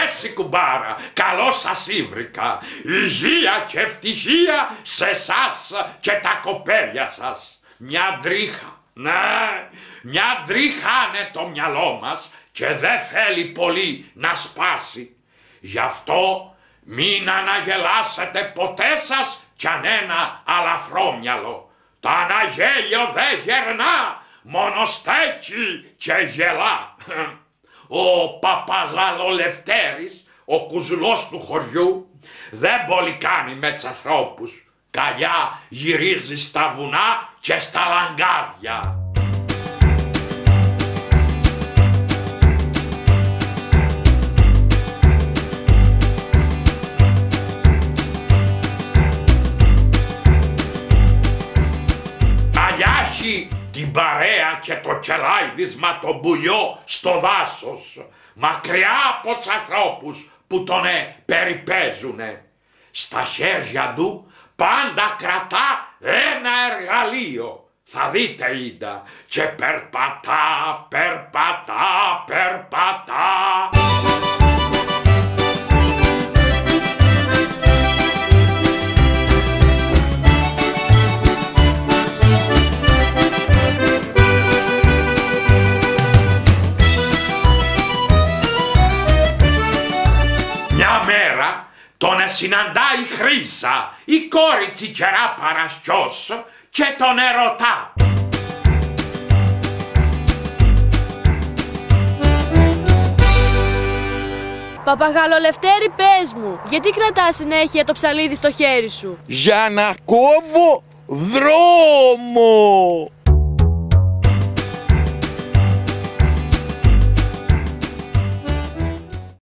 Μέση κουμπάρα, καλώς σας ήβρικα. Υγεία και ευτυχία σε εσάς και τα κοπέλια σας. Μια τρίχα, ναι, μια τρίχα είναι το μυαλό μας και δεν θέλει πολύ να σπάσει. Γι' αυτό μην αναγελάσετε ποτέ σας κι αν ένα αλαφρόμυαλο. Το αναγέλιο δεν γερνά, μόνο στέκει και γελά. Ο Παπαγαλολευτέρης, ο κουζουλός του χωριού, δεν πολύ κάνει με τους ανθρώπους. Καλιά γυρίζει στα βουνά και στα λαγκάδια. Την παρέα και το κελάιδισμα το μπουλιό στο δάσος, μακριά από τους ανθρώπους που τον περιπέζουνε. Στα χέρια του πάντα κρατά ένα εργαλείο, θα δείτε είδα, και περπατά, περπατά, περπατά. Τον συναντάει η Χρύσα, η κόρη Τσικερά Παρασκιός, και τον ερωτά. Παπαγαλολευτέρη, πες μου, γιατί κρατάς συνέχεια το ψαλίδι στο χέρι σου? Για να κόβω δρόμο.